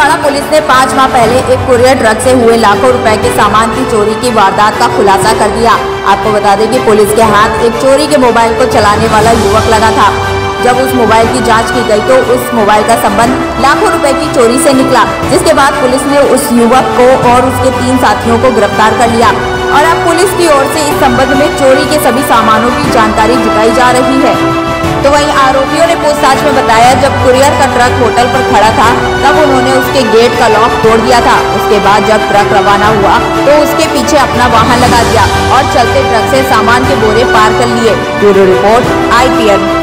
Chhindwara police ने 5 माह पहले एक कुरियर ट्रक से हुए लाखों रुपए के सामान की चोरी की वारदात का खुलासा कर दिया। आपको बता दें कि पुलिस के हाथ एक चोरी के मोबाइल को चलाने वाला युवक लगा था। जब उस मोबाइल की जांच की गई तो उस मोबाइल का संबंध लाखों रुपए की चोरी से निकला, जिसके बाद पुलिस ने उस युवक को और उसके 3 साथियों को गिरफ्तार कर लिया और अब पुलिस की ओर से इस संबंध में चोरी के सभी सामानों की जानकारी जुटाई जा रही है। तो वहीं आरोपियों ने पूछताछ में बताया, जब कुरियर का ट्रक होटल पर खड़ा था तब उन्होंने उसके गेट का लॉक तोड़ दिया था। उसके बाद जब ट्रक रवाना हुआ तो उसके पीछे अपना वाहन लगा दिया और चलते ट्रक से सामान के बोरे पार कर लिए। Bureau report IPN।